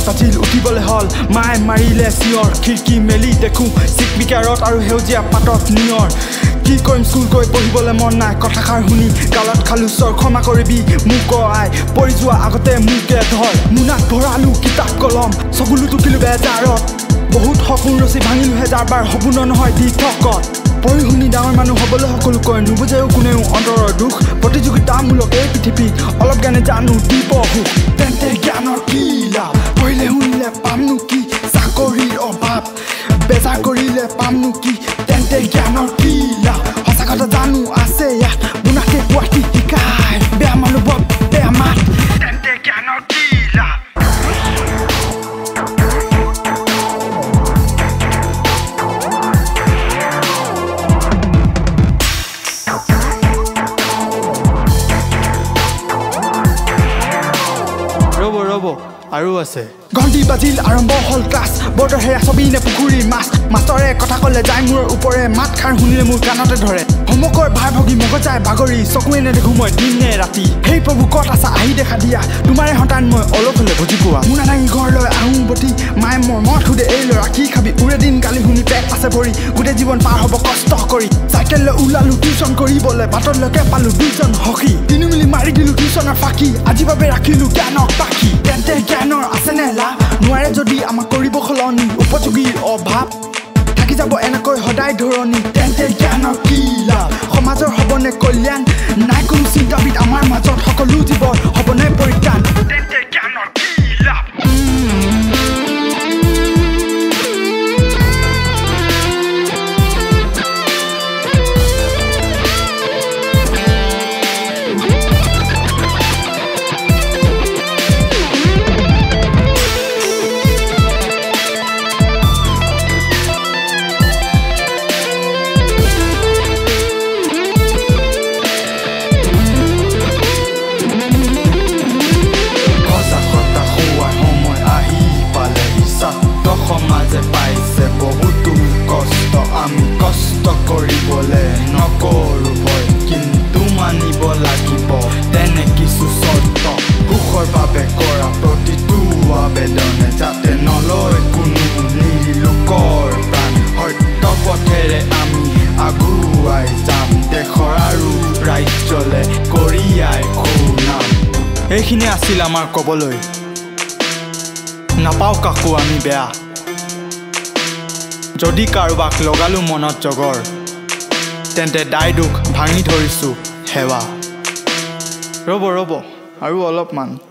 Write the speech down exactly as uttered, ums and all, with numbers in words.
পাছিল উঠিবলৈ হল মায়ে মাৰিলে চিঞৰ খিৰিকী মেলি দেখো চিকমিকাৰত আৰু সেউজীয়া পাতত নিয়ৰ কি কৰিম স্কুল গৈ পঢ়িবলৈ মন নাই কথাষাৰ শুনি গালত খালো চৰ ক্ষমা কৰিবি মোক আই পৰি যোৱা আগতে মোকে ধৰ মোনাত ভৰালো কিতাপ কলম চকুলো টুকিলো বেজাৰত বহুত সপোন ৰচি ভাঙিলো হেজাৰ বাৰ সপোন নহয় দি থকত পঢ়ি শুনি ডাঙৰ মানুহ হ'বলৈ সকলো কয় নুবুজেও কোনেও অন্তৰৰ দুখ প্ৰতিযোগিতামূলক এই পৃথিৱীত অলপ জ্ঞানে জানো দিব সুখ তেন্তে জ্ঞানৰ কি লাভ পঢ়িলে শুনিলে পামনো কি চাকৰিৰ অভাৱ বেজাৰ কৰিলে পামনো কি তেন্তে জ্ঞানৰ কি লাভ সঁচা কথা জানো আছে ইয়াত মোনাকে কোৱাটি শিকায় বেয়া মানুহ বৰ বেয়া মাত তেন্তে জ্ঞানৰ কি লাভ আৰু আছে ঘণ্টি বাজিল আৰম্ভ হল ক্লাছ বৰ্ডৰ হেৰা ছবি নে পুখুৰীৰ মাছ মাষ্টৰে কথা ক'লে যায় মোৰ ওপৰে মাত খাৰ শুনিলে মোৰ কাণতে ধৰে হোমৱৰ্কৰ ভাৰ ভগি মগজাই বাগৰি চকুৱে নেদেখো মই দিনে ৰাতি সেই প্ৰভু ক'ত আছা আহি দেখা দিয়া তোমাৰে সন্তান মই অলপ হ'লে বুজি পোৱা মোনা দাঙি ঘৰলৈ আহোঁ বটি মায়ে মোৰ মত সোধে এই ল'ৰা কি খাবি উৰে দিন গালি শুনি পেট আছে ভৰি গোটেই জীৱন পাৰ হ'ব কষ্ট কৰি চাইকেললৈ ওলালো টিউচন কৰিবলৈ বাটলৈকে পালো দুজন সখী তিনি মিলি মাৰি দিলো টিউচনৰ ফাঁকি আজি বাবে ৰাখিলো জ্ঞানক পাখি তেন্তে জ্ঞানৰ আছেনে লাভ নোৱাৰে যদি আমাক কৰিব সলনি উপযোগীৰ অভাৱ থাকি যাব এনেকৈ সদায় ধৰণি তেন্তে জ্ঞানৰ কি লাভ সমাজৰ হ'বনে কল্যাণ নাই কোনো চিন্তাবিদ আমাৰ মাজত সকলো জীৱৰ হ'বনে পৰিত্ৰাণ তেন্তে জ্ঞানৰ কি লাভ সমাজে পাইছে বহুতো কষ্ট আমি কষ্ট কৰিবলৈ নকৰো ভয় কিন্তু মানিব লাগিব তেনে কিছু চৰ্ত সুখৰ বাবে কৰা প্ৰতিটো আবেদনে যাতে নলয় কোনো নিৰ্লোকৰ প্ৰাণ সত্য পথেৰে আমি আগুৱাই যাম দেশৰ আৰু ৰাজ্যলে কৰিয়াই সুনাম এইখিনি আছিল আমাৰ ক'বলৈ নাপাওঁ কাকো আমি বেয়া যদি কাৰোবাক লগালো মনত জগৰ তেন্তে দায় দুখ ভাঙি ধৰিছোঁ সেৱা ৰ'ব ৰ'ব আৰু অলপমান